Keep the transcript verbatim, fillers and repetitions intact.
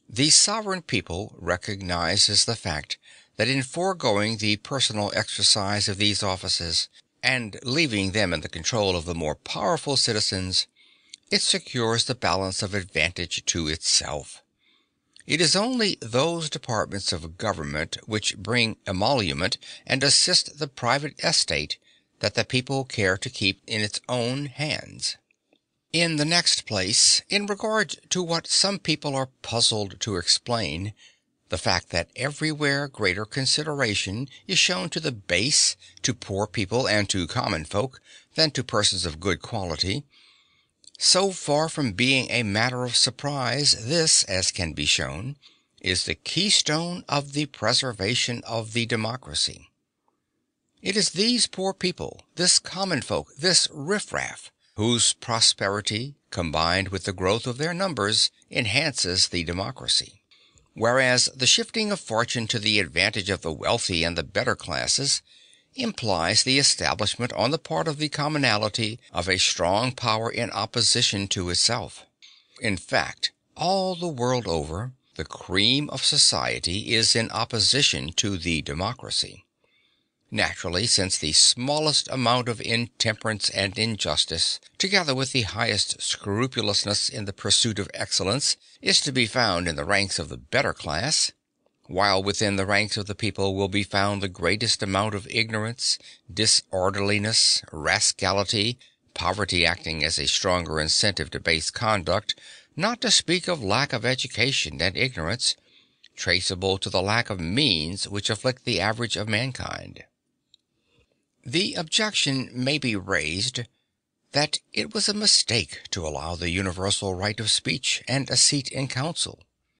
The sovereign people recognizes the fact that in foregoing the personal exercise of these offices, and leaving them in the control of the more powerful citizens, it secures the balance of advantage to itself. It is only those departments of government which bring emolument and assist the private estate that the people care to keep in its own hands. In the next place, in regard to what some people are puzzled to explain, the fact that everywhere greater consideration is shown to the base, to poor people, and to common folk, than to persons of good quality, so far from being a matter of surprise, this, as can be shown, is the keystone of the preservation of the democracy. It is these poor people, this common folk, this riffraff, whose prosperity, combined with the growth of their numbers, enhances the democracy. Whereas the shifting of fortune to the advantage of the wealthy and the better classes implies the establishment on the part of the commonalty of a strong power in opposition to itself. In fact, all the world over, the cream of society is in opposition to the democracy. Naturally, since the smallest amount of intemperance and injustice, together with the highest scrupulousness in the pursuit of excellence, is to be found in the ranks of the better class, while within the ranks of the people will be found the greatest amount of ignorance, disorderliness, rascality, poverty acting as a stronger incentive to base conduct, not to speak of lack of education and ignorance, traceable to the lack of means which afflict the average of mankind. The objection may be raised that it was a mistake to allow the universal right of speech and a seat in council.